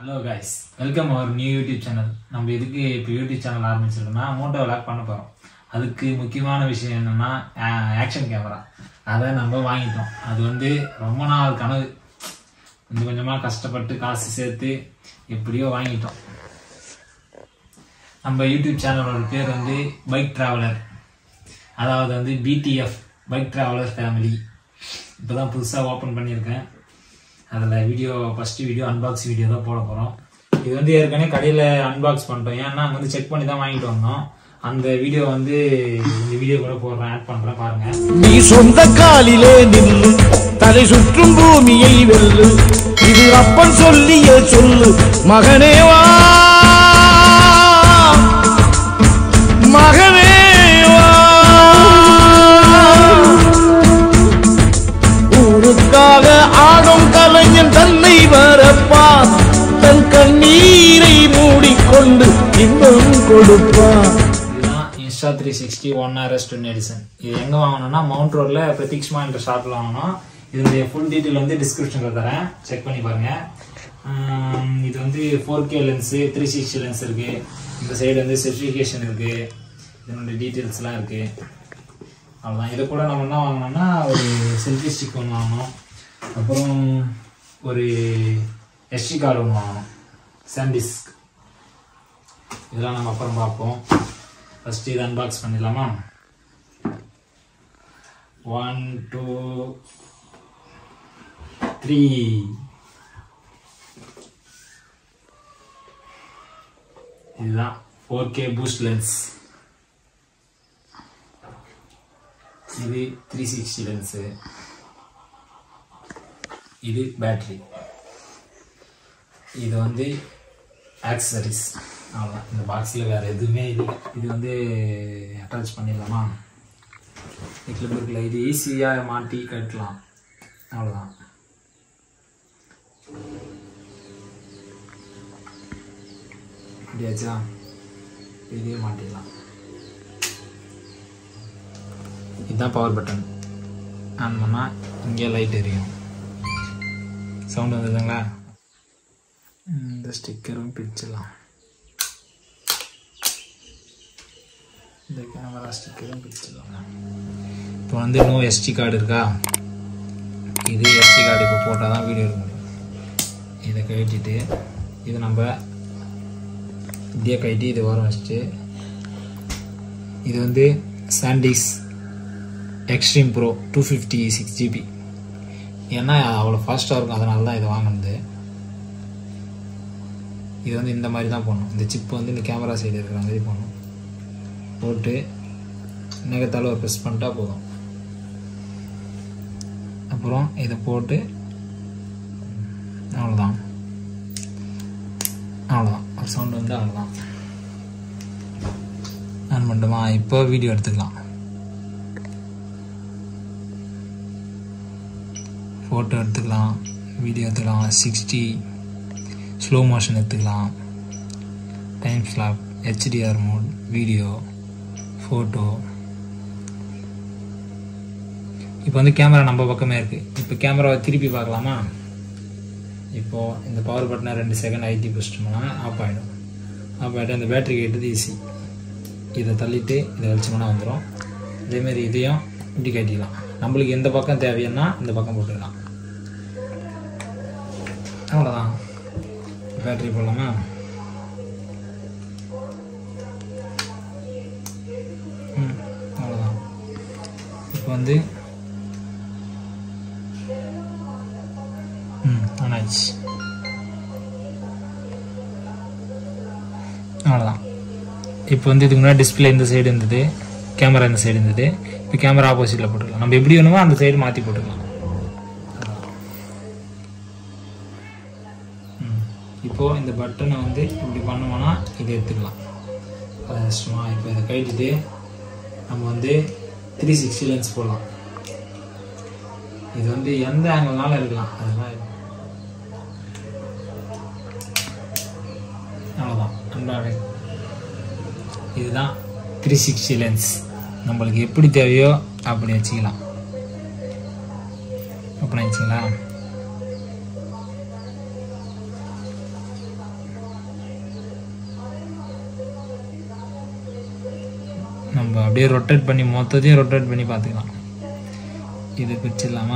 Hello guys, welcome our new YouTube channel. நம்ம இதுக்கு இப்போ YouTube channel ஆரம்பிச்சிருக்கோம்னா மோட்டோ vlog பண்ண போறோம். அதுக்கு முக்கியமான விஷயம் என்னன்னா ஆக்ஷன் கேமரா. அத நம்ம வாங்கிட்டோம். அது வந்து ரொம்ப நாள் கனவு. கொஞ்சமா கஷ்டப்பட்டு காசு சேர்த்து எப்படியோ வாங்கிட்டோம். நம்ம YouTube சேனலோட பேர் வந்து பைக் டிராவலர். அதாவது வந்து BTF பைக் டிராவலர் ஃபேமிலி. இப்போதான் புதுசா ஓபன் பண்ணிருக்கேன். அதல video first video unbox video தான் போட போறோம். இது வந்து ஏற்கனவே கடையில அன்பாக்ஸ் பண்ணிட்டோம். ஏன்னா அங்க வந்து செக் பண்ணி தான் வாங்கிட்டு வந்தோம். அந்த வீடியோ வந்து இந்த வீடியோ கூட போடுறேன், ஆட் பண்றேன் பாருங்க. நீ சொந்த காலிலே நில்லு, தலை சுற்றும் பூமியை வெல்லு, இது அப்பன் சொல்லியே சொல்லு, மகனே வா மகனே வா, ஊருக்காக ஆடும் கலைஞன் தன்னை வரப்பான், தன் கண்ணீரை மூடிக்கொண்டு இன்பம் கொடுப்பான். Insta 360 1RS 2 edition. இது எங்க வாங்கணும்னா மவுண்ட் ரோட்ல பிரதீக்ஷா என்ற ஷாப்ல வாங்கணும். இதனுடைய ஃபுல் டீடைல் வந்து டிஸ்கிரிப்ஷன்ல தரேன், செக் பண்ணி பாருங்க. இது வந்து 4K லென்ஸ், 360 லென்ஸ் இருக்கு. இந்த சைடு வந்து ஸ்பெசிஃபிகேஷன் இருக்கு, இதனுடைய டீடைல்ஸ்லாம் இருக்கு. அவ்வளவுதான். இதை கூட நம்ம என்ன வாங்கணும்னா ஒரு செல்ஃபி ஸ்டிக் ஒன்று வாங்கணும், அப்புறம் ஒரு SD கார்டு ஒன்று வாங்கணும், SanDisk. இதெல்லாம் நம்ம அப்புறம் பார்ப்போம். ஃபர்ஸ்ட் இது அன்பாக்ஸ் பண்ணிடலாமா? 1 2 3. இதுதான் 4K பூஸ்ட் லென்ஸ். இது 360 லென்ஸ். இது பேட்டரி. இது வந்து ஆக்சசரிஸ். அவ்வளோதான். இந்த பாக்ஸில் வேறு எதுவுமே இல்லை. இது வந்து அட்டாச் பண்ணிடலாமா? கிளிப் இருக்குல்ல, இது ஈஸியாக மாட்டி கட்டலாம். அவ்வளோதான். அப்படியாச்சா? இதே மாட்டிடலாம். இதுதான் பவர் பட்டன். ஆன் பண்ணால் இங்கே லைட் எரியும். சவுண்ட் வந்ததுங்களா? இந்த ஸ்டிக்கரும் பிரிச்சிடலாம். இந்த கேமரா ஸ்டிக்கரும் பிரிச்சிடலாம். இப்போ வந்து நோ SD கார்டு இருக்கா? இது SD கார்டு இப்போ போட்டால் தான் வீடியோ எடுக்க முடியும். இதை கழட்டிட்டு இது நம்ம இப்படியே கழட்டி இது வரும் வச்சுட்டு, இது வந்து SanDisk எக்ஸ்ட்ரீம் ப்ரோ 256 GB. ஏன்னா அவ்வளோ ஃபாஸ்ட்டாக இருக்கும், அதனால தான் இதை வாங்கினது. இது வந்து இந்த மாதிரி தான் போடணும். இந்த சிப்பு வந்து இந்த கேமரா சைடு இருக்கிற மாதிரி போடணும். போட்டு நகத்தால் ஒரு ப்ரெஸ் பண்ணிட்டா போதும். அப்புறம் இதை போட்டு அவ்வளோதான். ஒரு சவுண்ட் வந்து அவ்வளோதான். ஆன் பண்ணுமா? இப்போ வீடியோ எடுத்துக்கலாம், ஃபோட்டோ எடுத்துக்கலாம், வீடியோ எடுத்துக்கலாம். 60 ஸ்லோ மோஷன் எடுத்துக்கலாம், டைம் ஸ்லாப், HDR மோட், வீடியோ, ஃபோட்டோ. இப்போ வந்து கேமரா நம்ம பக்கமே இருக்குது. இப்போ கேமராவை திருப்பி பார்க்கலாமா? இப்போது இந்த பவர் பட்டனை 2 செகண்ட் ஐடி பிடிச்சிட்டோம்னா ஆஃப் ஆகிடும். ஆஃப் ஆகிட்டு அந்த பேட்டரி கேட்டது ஈஸி. இதை தள்ளிட்டு இதை வச்சோம்னா வந்துடும். இதேமாரி இதையும் இப்படி கட்டிக்கலாம். நம்மளுக்கு எந்த பக்கம் தேவைன்னா இந்த பக்கம் போட்டுக்கலாம். அவ்வளோதான். பேட்டரி போடலாமா? அவ்வளோதான். இப்போ வந்து ஆனாச்சு. அவ்வளோதான். இப்போ வந்து இதுக்கு முன்னாடி டிஸ்பிளே இந்த சைடு இருந்தது, கேமரா இந்த சைடு இருந்தது. இப்போ கேமரா ஆப்போசிட்டில் போட்டுக்கலாம். நம்ம எப்படி வேணுமோ அந்த சைடு மாற்றி போட்டுக்கலாம். இப்போது இந்த பட்டனை வந்து இப்படி பண்ணுவோன்னா இதை எடுத்துக்கலாம். அது கஷ்டமா? இப்போ இதை கழிச்சிட்டு நம்ம வந்து 360 லென்ஸ் போடலாம். இது வந்து எந்த ஆங்கிள்னாலும் எடுக்கலாம். அதெல்லாம் அவ்வளோதான். அன்றாட இதுதான் 360 லென்ஸ். நம்மளுக்கு எப்படி தேவையோ அப்படி வச்சுக்கலாம். அப்படி வச்சுங்களா? நம்ம அப்படியே ரொட்டேட் பண்ணி மொத்தத்தையும் ரொட்டேட் பண்ணி பார்த்துக்கலாம். இது பிடிச்சிடலாமா?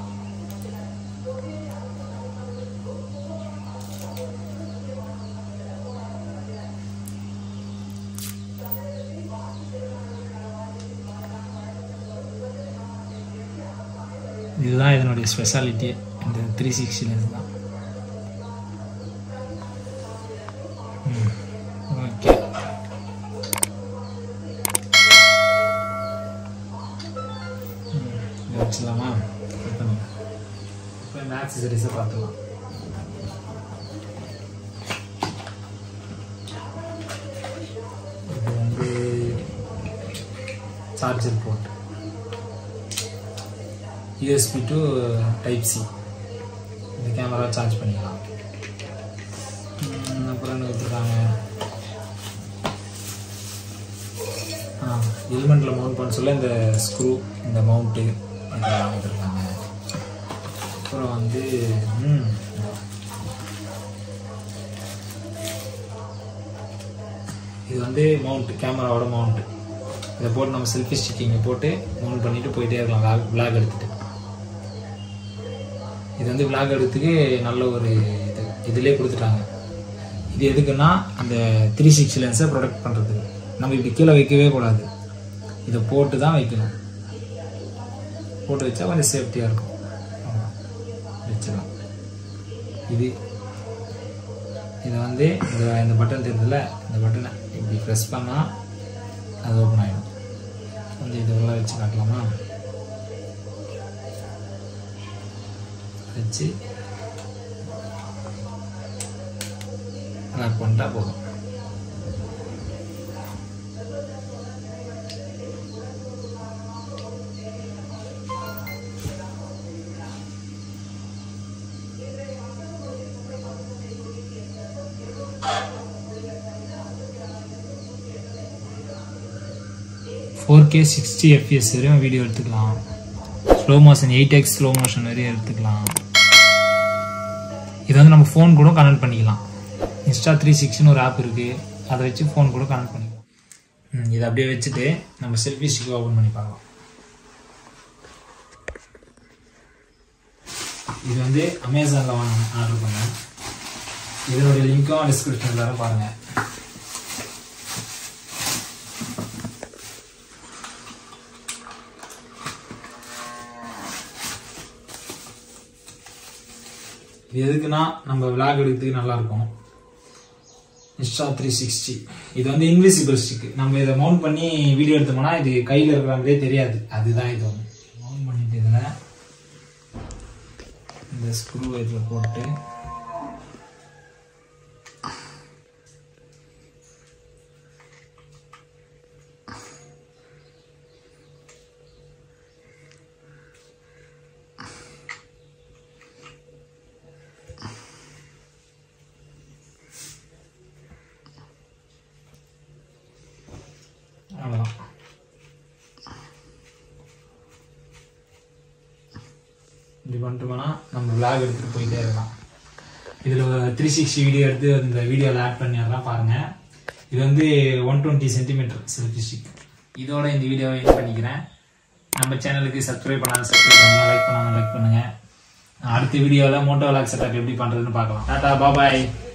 இதுதான் இதனுடைய ஸ்பெஷாலிட்டியே, இந்த 360 லென்ஸ் தான். ஓகே, வச்சுலாமா? இப்போ இந்த ஆக்சசரிஸை பார்த்துக்கலாம். இது வந்து charger port, USB to Type C. இந்த கேமரா சார்ஜ் பண்ணிக்கலாம். அப்புறம் என்ன வச்சுருக்காங்க, எலிமெண்ட்டில் மவுண்ட் பண்ண சொல்ல இந்த ஸ்க்ரூ, இந்த மவுண்ட்டு இதெல்லாம் வாங்கிட்டுருக்காங்க. அப்புறம் வந்து இது வந்து மவுண்ட், கேமராவோட மவுண்ட்டு. இதை போட்டு நம்ம செல்ஃபி ஸ்டிக்கிங்கை போட்டு மவுண்ட் பண்ணிட்டு போயிட்டே இருக்கலாம் விளாக் எடுத்துகிட்டு. இது வந்து விளாக் எடுத்துக்கு நல்ல ஒரு இது இதிலே கொடுத்துட்டாங்க. இது எதுக்குன்னா அந்த 360 லென்ஸை ப்ரொடெக்ட் பண்ணுறதுக்கு. நம்ம இப்படி கீழே வைக்கவே கூடாது, இதை போட்டு தான் வைக்கணும். போட்டு வச்சா கொஞ்சம் சேஃப்டியாக இருக்கும். வச்சுக்கலாம். இதை வந்து இந்த பட்டன் தெரியுதுல்ல, இந்த பட்டனை இப்படி ப்ரெஸ் பண்ணால் அது ஓப்பன் ஆகிடும். கொஞ்சம் இதெல்லாம் வச்சு காட்டலாமா? வச்சு லாக் பண்ணிட்டா போதும். K 60 fps வரையும் வீடியோ எடுத்துக்கலாம். Slow motion 8x slow motion வரையும் எடுத்துக்கலாம். இது வந்து நம்ம ஃபோன் கூட கனெக்ட் பண்ணிக்கலாம். Insta 360ன்னு ஒரு ஆப் இருக்குது, அதை வச்சு ஃபோன் கூட கனெக்ட் பண்ணிக்கலாம். இதை அப்படியே வச்சுட்டு நம்ம செல்ஃபி ஸ்டிக் ஓப்பன் பண்ணி பார்க்கலாம். இது வந்து அமேசானில் ஆர்டர் பண்ணேன். இதனுடைய லிங்க்கும் டிஸ்கிரிப்ஷனில் தர பாருங்கள். இது எதுக்குன்னா நம்ம விளாக் எடுக்கிறதுக்கு நல்லாயிருக்கும். Insta 360 இது வந்து இன்விசிபிள் ஸ்டிக். நம்ம இதை மவுண்ட் பண்ணி வீடியோ எடுத்தோம்னா இது கையில் இருக்கிறாங்களே தெரியாது. அதுதான் இது ஒன்று மவுண்ட் பண்ணிட்டு இதில் இந்த ஸ்க்ரூ இதில் போட்டு இப்படி பண்ணிட்டோம்னா நம்ம விளாக் எடுத்துகிட்டு போயிட்டே இருக்கலாம். இதில் 360 வீடியோ எடுத்து இந்த வீடியோவில் ஆட் பண்ணிடலாம் பாருங்கள். இது வந்து 120 சென்டிமீட்டர் செல்ஃபி ஸ்டிக். இதோட இந்த வீடியோவை எண்ட் பண்ணிக்கிறேன். நம்ம சேனலுக்கு சப்ஸ்கிரைப் பண்ணாமல் சப்ஸ்கிரைப் பண்ணுங்கள், லைக் பண்ணாமல் லைக் பண்ணுங்கள். அடுத்த வீடியோவில் மோட்டோ விளாக் செட்டப் எப்படி பண்ணுறதுன்னு பார்க்கலாம். டாடா, பாபாய்.